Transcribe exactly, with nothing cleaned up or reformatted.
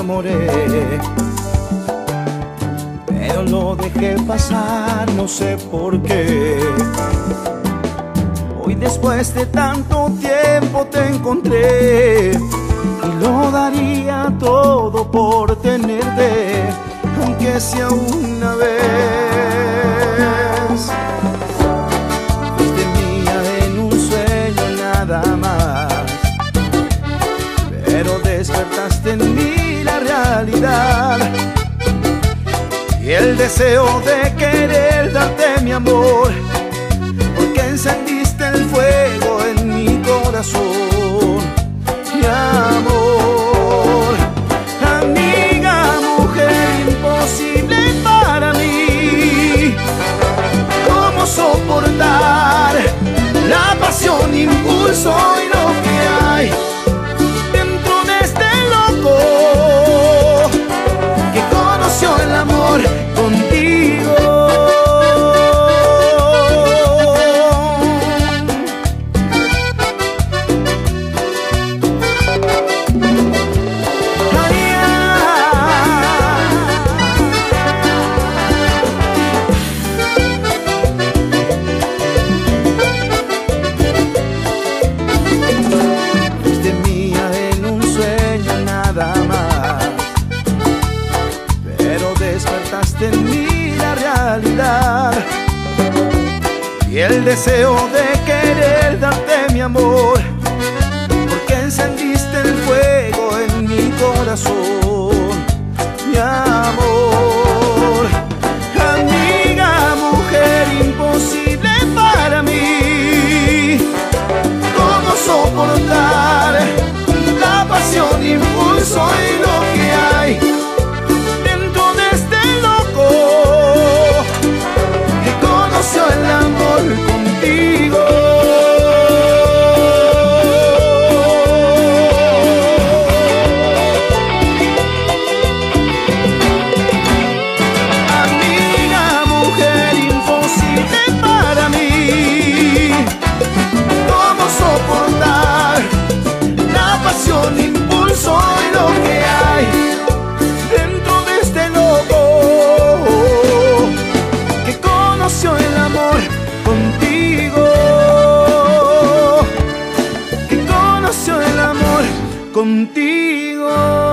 enamoré, pero lo dejé pasar, no sé por qué. Hoy después de tanto tiempo te encontré y lo daría todo por tenerte, aunque sea una vez. Fuiste mía en un sueño nada más, pero despertaste en mí la realidad y el deseo de querer darte mi amor, porque encendiste el fuego en mi corazón, mi amor. Amiga, mujer imposible para mí, ¿cómo soportar la pasión, impulso y lo que hay dentro de este loco que conoció el amor contigo? Despertaste en mí la realidad y el deseo de querer darte mi amor, porque encendiste el fuego en mi corazón, mi amor. Amiga, mujer imposible para mí, ¿cómo soportar la pasión, impulso y lo que hay el amor contigo? Amiga, mujer imposible para mí, ¿cómo soportar la pasión, impulso y lo que hay dentro de este loco que conoció el amor contigo, que conoció el amor contigo?